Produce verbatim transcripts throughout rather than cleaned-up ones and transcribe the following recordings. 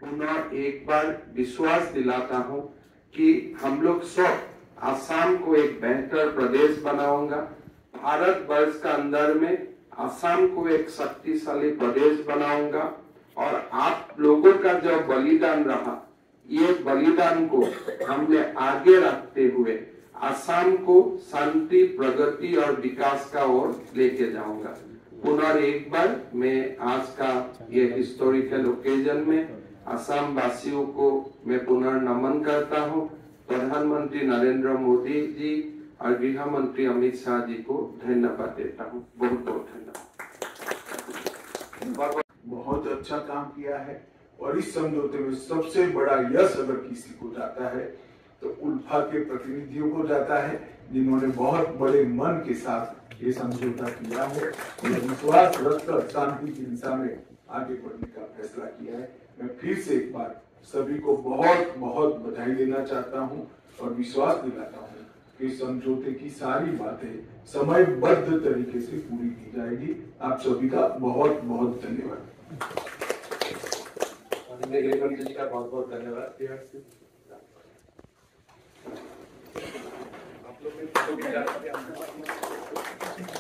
पुनः एक बार विश्वास दिलाता हूं कि हम लोग सब आसाम को एक बेहतर प्रदेश बनाऊंगा। भारत वर्ष का अंदर में आसाम को एक शक्तिशाली प्रदेश बनाऊंगा और आप लोगों का जो बलिदान रहा, ये बलिदान को हमने आगे रखते हुए आसाम को शांति, प्रगति और विकास का ओर लेके जाऊंगा। पुनः एक बार मैं आज का ये हिस्टोरिकल ओकेजन में असम वासियों को मैं पुनः नमन करता हूँ। प्रधानमंत्री नरेंद्र मोदी जी और गृह मंत्री अमित शाह जी को धन्यवाद देता हूँ। बहुत बहुत धन्यवाद। बहुत अच्छा काम किया है और इस समझौते में सबसे बड़ा यश अगर किसी को जाता है तो उल्फा के प्रतिनिधियों को जाता है, जिन्होंने बहुत बड़े मन के साथ ये समझौता किया है और विश्वास रखकर शांति की दिशा में आगे बढ़ने का फैसला किया है। मैं फिर से एक बार सभी को बहुत बहुत बधाई देना चाहता हूँ और विश्वास दिलाता हूँ कि समझौते की सारी बातें समयबद्ध तरीके से पूरी की जाएगी। आप सभी का बहुत बहुत धन्यवाद। गृहमंत्री जी का बहुत बहुत धन्यवाद। आप लोग ने फोटो भी डाला था।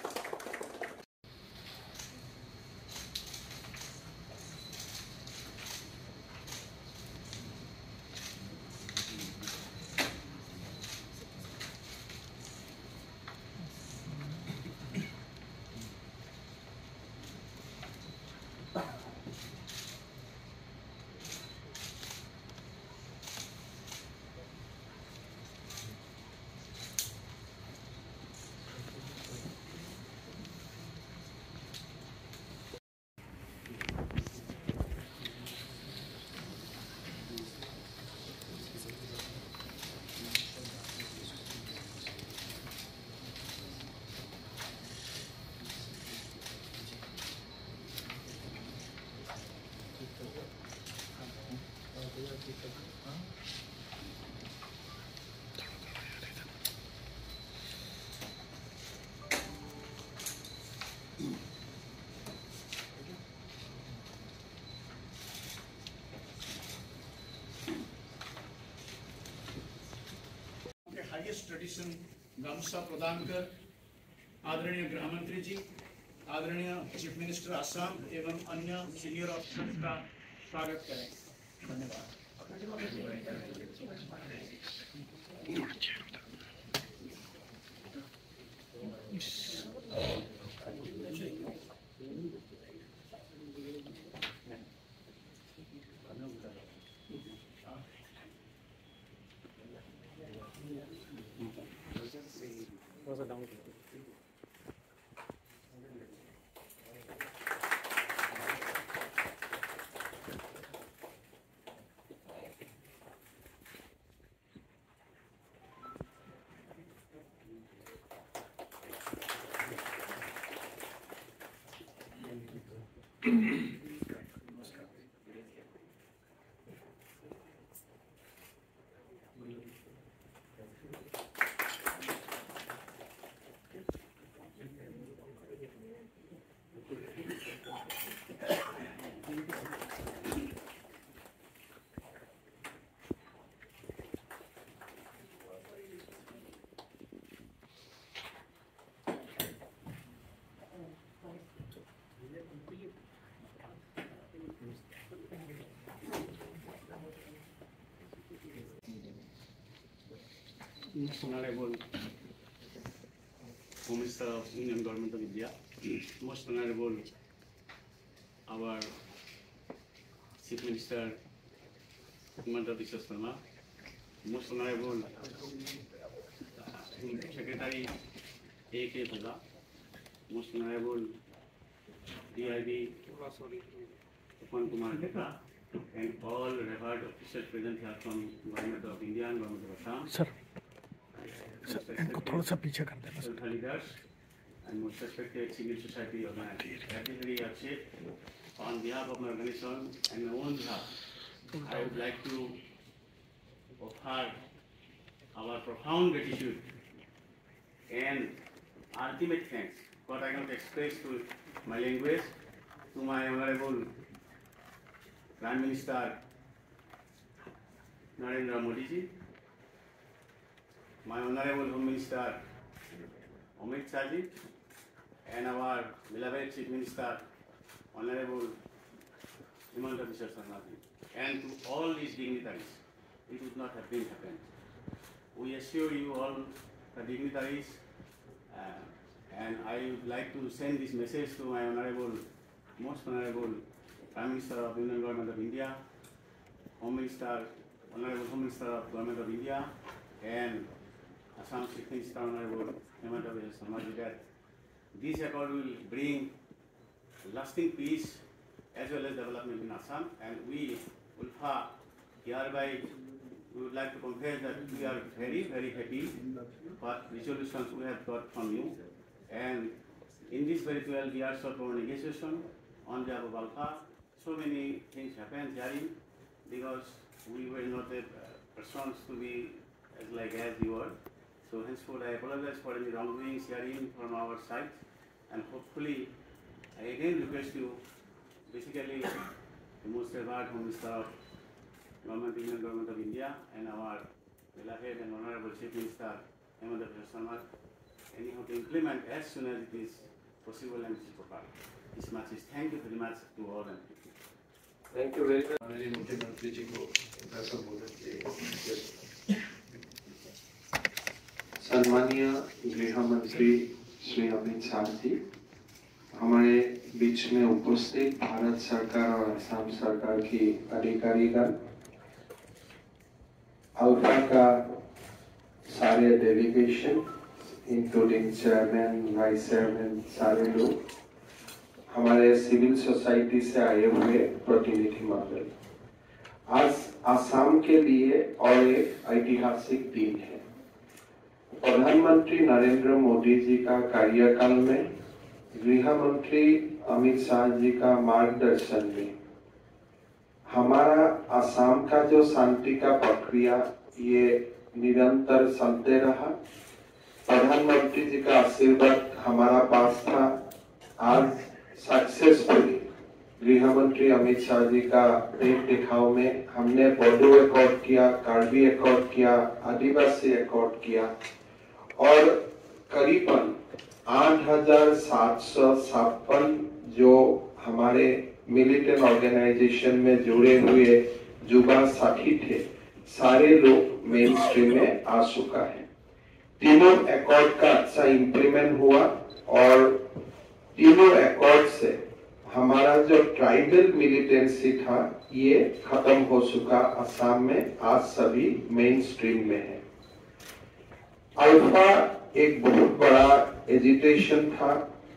हाईएस्ट ट्रेडिशन गामसा प्रदान कर आदरणीय गृह मंत्री जी, आदरणीय चीफ मिनिस्टर आसाम एवं अन्य सीनियर ऑफिसर्स का स्वागत करें। धन्यवाद। Most Honorable Home Minister of Union Government of India, Most Honorable our Chief Minister Himanta Biswa Sarma, Most Honorable uh, Secretary A K Bhalla, Most Honorable D I B Upman Kumar Dheka, and all revered officials present here from Government of India and Government of Assam. Sir. इनको थोड़ा सा पीछे कर देना sir. Leaders and most respected civil society organizations. On behalf of my organization and my own behalf, I would like to offer our profound gratitude and ultimate thanks, what I cannot express to my language, to my honorable Prime Minister Narendra Modi ji, my Honorable Home Minister Amit Shah ji, and our beloved Chief Minister Honorable Himanta Biswa Sarma ji, and to all these dignitaries, it would not have been happened. We assure you all the dignitaries, uh, and I would like to send this message to my Honorable, Most Honorable Prime Minister of Union Government of India, Home Minister, Honorable Home Minister of Government of India, and Assam Chief Minister Honorable Himanta Biswa Sarma ji, that this accord will bring lasting peace as well as development in Assam, and we, ULFA, hereby we would like to confess that we are very, very happy for resolutions we have got from you. And in this very twelve years of our negotiation on behalf of ULFA, so many things happened herein because we were not the persons to be as like as you were. So henceforth I apologize for any wrongdoings herein from our side, and hopefully I again request you, basically the most revered Home Minister of Government, Union Government of India, and our beloved and Honorable Chief Minister Himanta Biswa Sarma, anyhow to implement as soon as it is possible and proper. This much is thank you very much to all and thank you very much. माननीय मुख्यमंत्री जी को उनका संबोधन किए। सम्मानीय गृह मंत्री श्री अमित शाह जी, हमारे बीच में उपस्थित भारत सरकार और असम सरकार की अधिकारीगण, अल्फा का सारे delegation including chairman, vice chairman, सारे लोग, हमारे सिविल सोसाइटी से आए हुए प्रतिनिधि मंडल, आज असम के लिए और एक ऐतिहासिक दिन है। प्रधानमंत्री नरेंद्र मोदी जी का कार्यकाल में गृह मंत्री अमित शाह जी का मार्गदर्शन में हमारा असम का जो शांति का प्रक्रिया ये निरंतर चलते रहा। प्रधानमंत्री जी का आशीर्वाद हमारा पास था। आज सक्सेसफुली गृह मंत्री अमित शाह जी का देख दिखाव में हमने बोडो एकॉर्ड किया, कार्बी एकॉर्ड किया, आदिवासी एकॉर्ड किया और करीबन आठ हजार सात सौ छप्पन जो हमारे मिलिटेंट ऑर्गेनाइजेशन में जुड़े हुए युवा साथी थे, सारे लोग मेन स्ट्रीम में आ चुका है। तीनों एकॉर्ड का अच्छा इंप्लीमेंट हुआ और तीनों एकॉर्ड से हमारा जो ट्राइबल मिलिटेंसी था ये खत्म हो चुका असम में। आज सभी मेन स्ट्रीम में है। अल्फा एक बहुत बड़ा एजिटेशन था।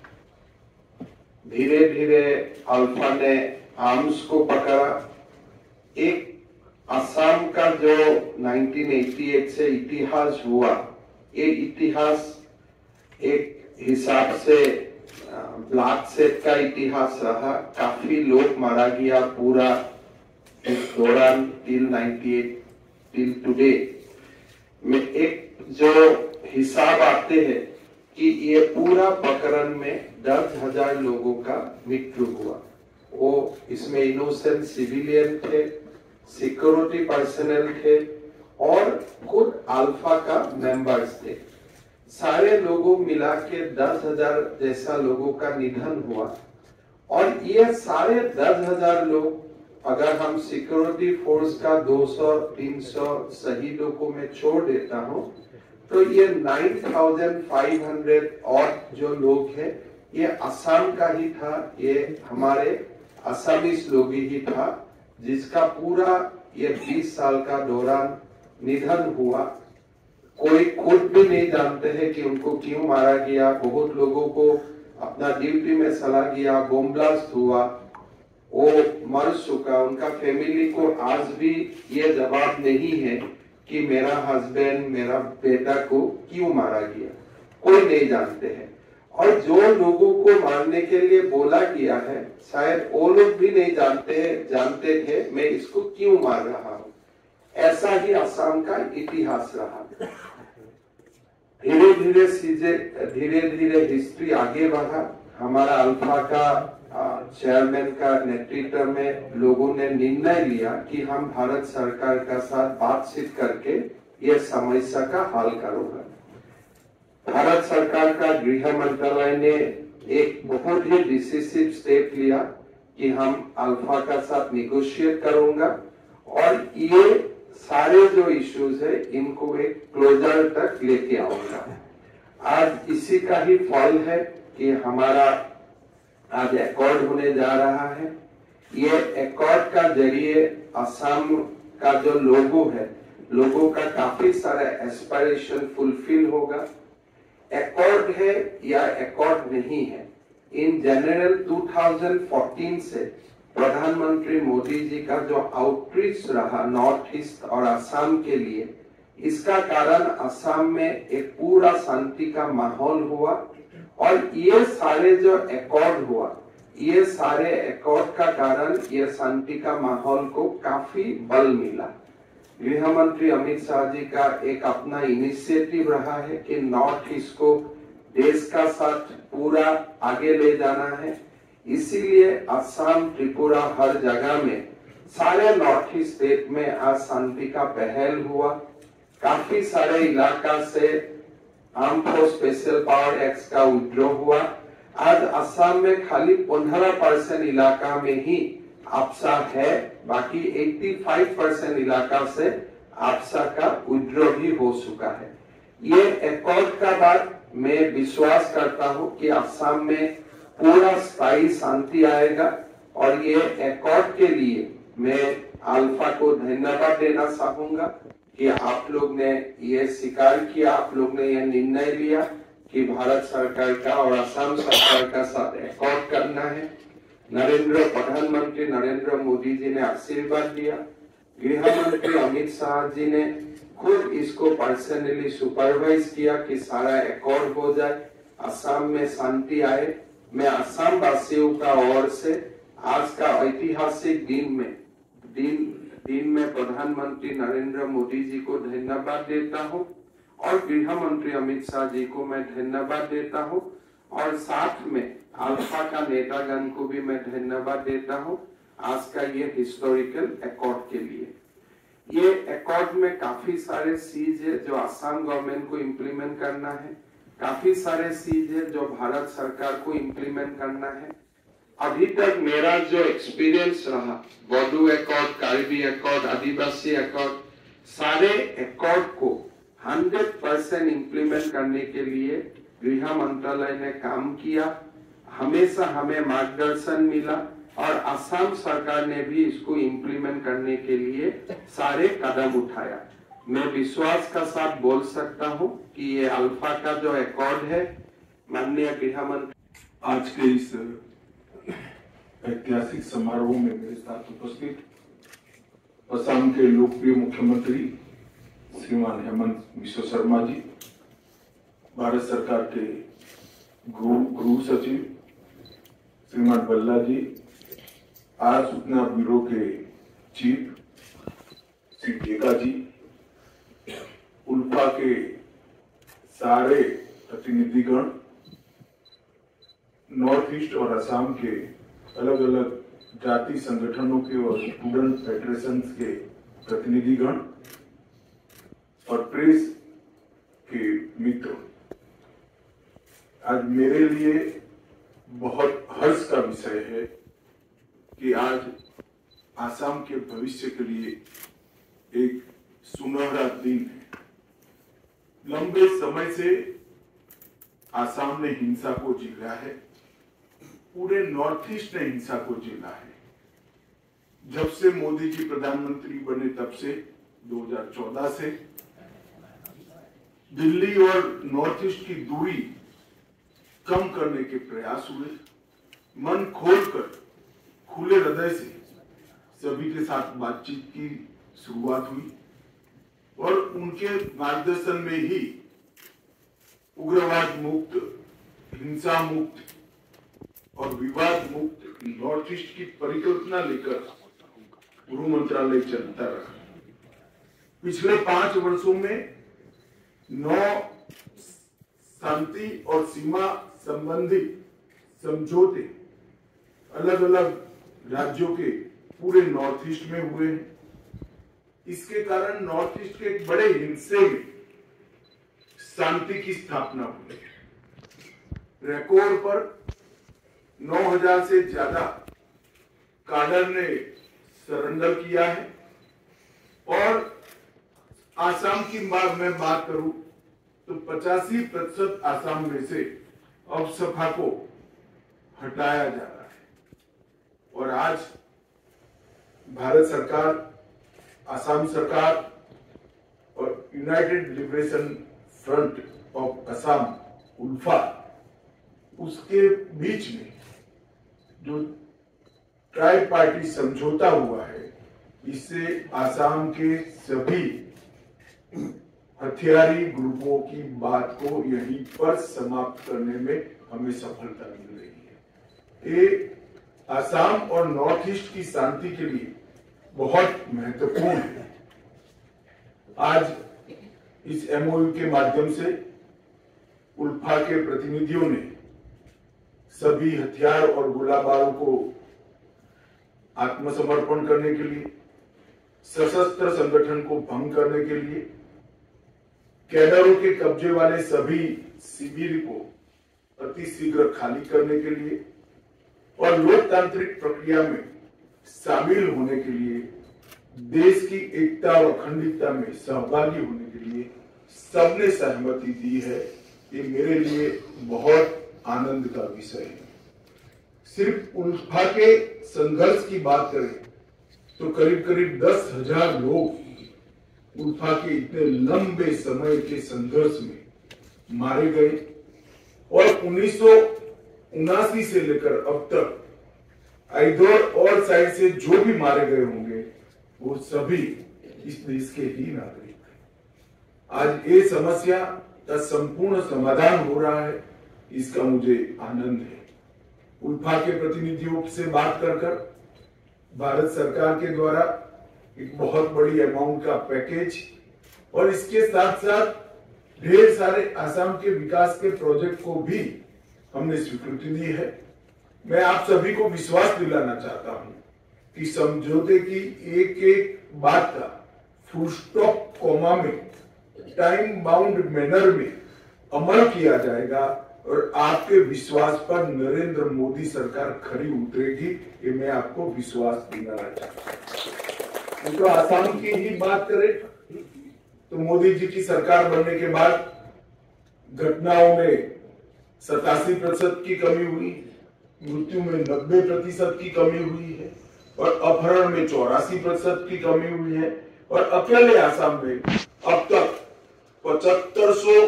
धीरे धीरे अल्फा ने आर्म्स को पकड़ा। एक असम का जो उन्नीस सौ अट्ठासी से इतिहास हुआ, ये इतिहास एक हिसाब से ब्लैक सेट का इतिहास रहा। काफी लोग मारा गया पूरा इस दौरान टिल अट्ठानवे टिल टुडे में। एक जो हिसाब आते हैं कि ये पूरा प्रकरण में दस हजार लोगों का मृत्यु हुआ। वो इसमें इनोसेंट सिविलियन थे, सिक्योरिटी पर्सनल थे और खुद अल्फा का मेंबर्स थे। सारे लोगों मिला के दस हजार जैसा लोगों का निधन हुआ। और ये सारे दस हजार लोग अगर हम सिक्योरिटी फोर्स का दो सौ तीन सौ शहीदों को मैं छोड़ देता हूँ तो ये नौ हज़ार पाँच सौ और जो लोग हैं ये असम का ही था। ये हमारे असमीज लोग ही था जिसका पूरा ये बीस साल का दौरान निधन हुआ। कोई खुद भी नहीं जानते हैं कि उनको क्यों मारा गया। बहुत लोगों को अपना ड्यूटी में चला गया, बम ब्लास्ट हुआ, वो मर चुका। उनका फैमिली को आज भी ये जवाब नहीं है कि मेरा हस्बैंड, मेरा बेटा को क्यों मारा गया, कोई नहीं जानते हैं। और जो लोगों को मारने के लिए बोला गया है शायद वो लोग भी नहीं जानते जानते थे मैं इसको क्यों मार रहा हूँ। ऐसा ही असम का इतिहास रहा। धीरे धीरे चीजें धीरे धीरे हिस्ट्री आगे बढ़ा। हमारा अल्फा का चेयरमैन का नेतृत्व में लोगों ने निर्णय लिया कि हम भारत सरकार का साथ बातचीत करके ये समस्या का हल करूंगा। भारत सरकार का गृह मंत्रालय ने एक बहुत ही डिसिसिव स्टेप लिया कि हम अल्फा का साथ निगोशिएट करूंगा और ये सारे जो इश्यूज है इनको एक क्लोजर तक लेके आऊंगा। आज इसी का ही फल है कि हमारा आज एकॉर्ड होने जा रहा है। ये एकॉर्ड का जरिए असम का जो लोगों है, लोगों का काफी सारा एस्पिरेशन फुलफिल होगा। एकॉर्ड है या एकॉर्ड नहीं है, इन जनरल दो हज़ार चौदह से प्रधानमंत्री मोदी जी का जो आउटरीच रहा नॉर्थ ईस्ट और असम के लिए, इसका कारण असम में एक पूरा शांति का माहौल हुआ और ये सारे जो एकॉर्ड हुआ, ये सारे एकॉर्ड का कारण ये शांति का माहौल को काफी बल मिला। गृह मंत्री अमित शाह जी का एक अपना इनिशिएटिव रहा है कि नॉर्थ ईस्ट को देश का साथ पूरा आगे ले जाना है। इसीलिए असम, त्रिपुरा, हर जगह में सारे नॉर्थ ईस्ट स्टेट में आज शांति का पहल हुआ। काफी सारे इलाका से arm force special power act का विड्रॉ हुआ। आज असम में खाली पंद्रह परसेंट इलाका में ही आपसा है, बाकी पचासी परसेंट इलाका से आपसा का विड्रॉ भी हो चुका है। ये एकॉर्ड का बाद मैं विश्वास करता हूं कि असम में पूरा स्थायी शांति आएगा और ये एकॉर्ड के लिए मैं अल्फा को धन्यवाद देना चाहूंगा कि आप लोग ने ये स्वीकार किया, आप लोग ने ये निर्णय लिया कि भारत सरकार का और असम सरकार का साथ एकॉर्ड करना है। नरेंद्र प्रधानमंत्री नरेंद्र मोदी जी ने आशीर्वाद दिया, गृह मंत्री अमित शाह जी ने खुद इसको पर्सनली सुपरवाइज किया कि सारा एकॉर्ड हो जाए, असम में शांति आए। मैं असम वासियों का ओर से आज का ऐतिहासिक दिन में दिन दिन में प्रधानमंत्री नरेंद्र मोदी जी को धन्यवाद देता हूं और गृह मंत्री अमित शाह जी को मैं धन्यवाद देता हूं और साथ में अल्फा का नेतागण को भी मैं धन्यवाद देता हूं आज का ये हिस्टोरिकल एकॉर्ड के लिए। ये एकॉर्ड में काफी सारे चीज है जो असम गवर्नमेंट को इम्प्लीमेंट करना है, काफी सारे चीज है जो भारत सरकार को इम्प्लीमेंट करना है। अभी तक मेरा जो एक्सपीरियंस रहा, Bodo accord, Karbi accord, Adivasi accord, सारे एकॉर्ड को हंड्रेड परसेंट इम्प्लीमेंट करने के लिए गृह मंत्रालय ने काम किया। हमेशा हमें मार्गदर्शन मिला और असम सरकार ने भी इसको इम्प्लीमेंट करने के लिए सारे कदम उठाया। मैं विश्वास का साथ बोल सकता हूं कि ये अल्फा का जो एकॉर्ड है, माननीय गृह मंत्री आज के इस ऐतिहासिक समारोह में मेरे साथ उपस्थित असम के लोकप्रिय मुख्यमंत्री श्रीमान हेमंत बिश्व शर्मा जी, भारत सरकार के गृह गृह सचिव श्रीमान बल्ला जी, आर सूचना ब्यूरो के चीफ श्री टेका जी, उल्फा के सारे प्रतिनिधिगण, नॉर्थ ईस्ट और असम के अलग अलग जाति संगठनों के और स्टूडेंट फेडरेशन के प्रतिनिधिगण और प्रेस के मित्र, आज मेरे लिए बहुत हर्ष का विषय है कि आज असम के भविष्य के लिए एक सुनहरा दिन है। लंबे समय से असम ने हिंसा को झेला है, पूरे नॉर्थ ईस्ट ने हिंसा को झेला है। जब से मोदी जी प्रधानमंत्री बने तब से दो हज़ार चौदह से दिल्ली और नॉर्थ ईस्ट की दूरी कम करने के प्रयास हुए। मन खोलकर खुले हृदय से सभी के साथ बातचीत की शुरुआत हुई और उनके मार्गदर्शन में ही उग्रवाद मुक्त, हिंसा मुक्त और विवाद मुक्त नॉर्थ ईस्ट की परिकल्पना लेकर गृह मंत्रालय चलता रहा। पिछले पांच वर्षों में नौ शांति और सीमा संबंधी समझौते अलग अलग राज्यों के पूरे नॉर्थ ईस्ट में हुए हैं। इसके कारण नॉर्थ ईस्ट के एक बड़े हिस्से में शांति की स्थापना हुई। रिकॉर्ड पर नौ हजार से ज्यादा काडर ने सरेंडर किया है और आसाम की बात मैं बात करूं तो पचासी प्रतिशत आसाम में से अवसफा को हटाया जा रहा है और आज भारत सरकार, आसाम सरकार और united liberation front of Assam ULFA, उसके बीच में जो ट्राई पार्टी समझौता हुआ है, इससे आसाम के सभी हथियारी ग्रुपों की बात को यहीं पर समाप्त करने में हमें सफलता मिल रही है। ये आसाम और नॉर्थ ईस्ट की शांति के लिए बहुत महत्वपूर्ण है। आज इस एमओयू के माध्यम से उल्फा के प्रतिनिधियों ने सभी हथियार और गोला बारूद को आत्मसमर्पण करने के लिए, सशस्त्र संगठन को भंग करने के लिए, कैडरों के कब्जे वाले सभी शिविर को अति शीघ्र खाली करने के लिए और लोकतांत्रिक प्रक्रिया में शामिल होने के लिए, देश की एकता और अखंडता में सहभागी होने के लिए सबने सहमति दी है। ये मेरे लिए बहुत आनंद का विषय है। सिर्फ उल्फा के संघर्ष की बात करें तो करीब करीब दस हजार लोग उल्फा के इतने लंबे समय के संघर्ष में मारे गए और उन्नीस सौ उनासी से लेकर अब तक आइदोर और साइड से जो भी मारे गए होंगे वो सभी इस देश के ही नागरिक हैं। आज ये समस्या का संपूर्ण समाधान हो रहा है, इसका मुझे आनंद है। उल्फा के प्रतिनिधियों से बात कर कर भारत सरकार के द्वारा एक बहुत बड़ी अमाउंट का पैकेज और इसके साथ साथ ढेर सारे आसाम के विकास के प्रोजेक्ट को भी हमने स्वीकृति दी है। मैं आप सभी को विश्वास दिलाना चाहता हूं कि समझौते की एक एक बात का फुल स्टॉप कोमा में टाइम बाउंड मैनर में अमल किया जाएगा और आपके विश्वास पर नरेंद्र मोदी सरकार खरी उतरेगी, ये मैं आपको विश्वास दिलाना चाहता हूं। तो आसाम की ही बात करें तो मोदी जी की सरकार बनने के बाद घटनाओं में सतासी प्रतिशत की कमी हुई, मृत्यु में नब्बे प्रतिशत की कमी हुई है और अपहरण में चौरासी प्रतिशत की कमी हुई है और अकेले आसाम में अब तक पचहत्तर सौ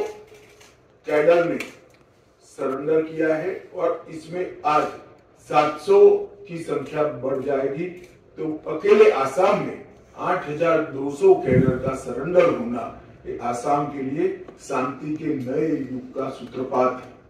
कैडर ने सरेंडर किया है और इसमें आज सात सौ की संख्या बढ़ जाएगी। तो अकेले आसाम में आठ हजार दो सौ कैडर का सरेंडर होना ये आसाम के लिए शांति के नए युग का सूत्रपात है।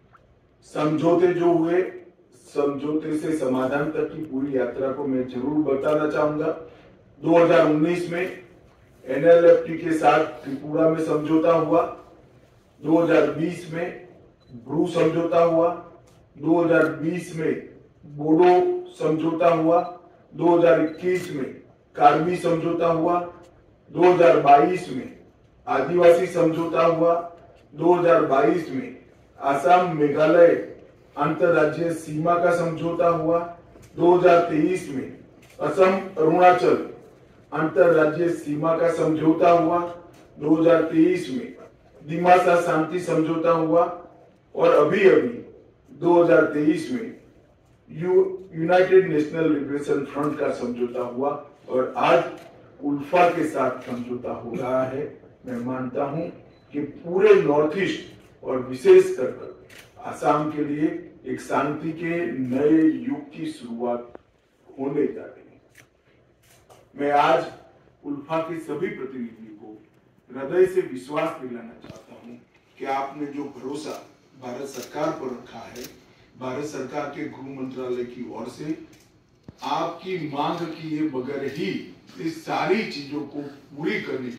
समझौते जो हुए, समझौते से समाधान तक की पूरी यात्रा को मैं जरूर बताना चाहूंगा। दो हजार उन्नीस में एनएलएफटी के साथ त्रिपुरा में समझौता हुआ, दो हजार बीस में ब्रू समझौता हुआ, दो हजार बीस में बोडो समझौता हुआ, दो हजार इक्कीस में कार्बी समझौता हुआ, दो हजार बाईस में आदिवासी समझौता हुआ, दो हजार बाईस में आसाम मेघालय अंतरराज्यीय सीमा का समझौता हुआ, दो हजार तेईस में असम अरुणाचल अंतरराज्यीय सीमा का समझौता हुआ, दो हजार तेईस में दिमासा शांति समझौता हुआ और अभी अभी दो हजार तेईस में u united national liberation front का समझौता हुआ और आज उल्फा के साथ समझौता हो रहा है। मैं मानता हूं कि पूरे नॉर्थ ईस्ट और विशेष कर आसाम के लिए एक शांति के नए युग की शुरुआत होने जा रही है। मैं आज उल्फा के सभी प्रतिनिधियों को हृदय से विश्वास दिलाना चाहता हूं कि आपने जो भरोसा भारत सरकार पर रखा है, भारत सरकार के गृह मंत्रालय की ओर से आपकी मांग किए बगैर ही इस सारी चीजों को पूरी करने